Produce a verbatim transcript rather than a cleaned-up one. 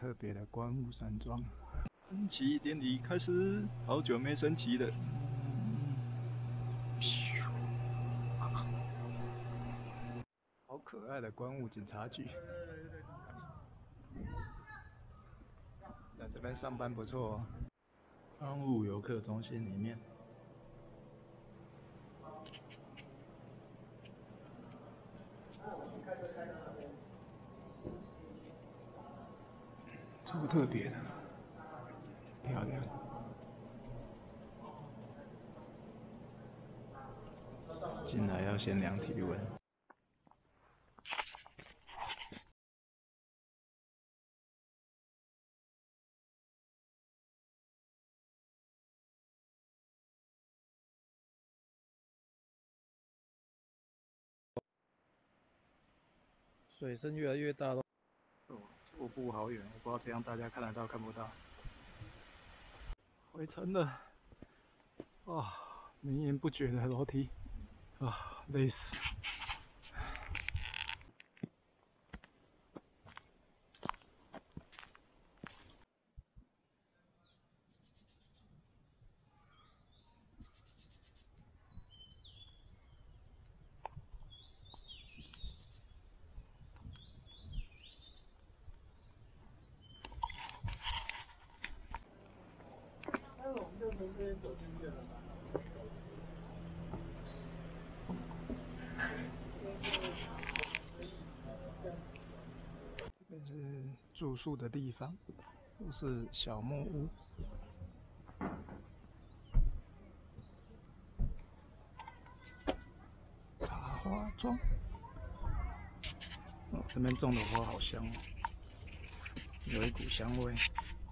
特别的观雾山庄。升旗典礼开始，好久没升旗了。好可爱的观雾警察局。在这边上班不错哦。观雾游客中心里面。 超特别的，漂亮。进来要先量体温。水声越来越大了。哦，瀑布好远，我不知道这样大家看得到看不到。回程了。啊，绵延不绝的楼梯，啊，累死。那我们就从这边走进去了吧。 这边是住宿的地方，都是小木屋。茶花庄，哦，这边种的花好香哦，有一股香味。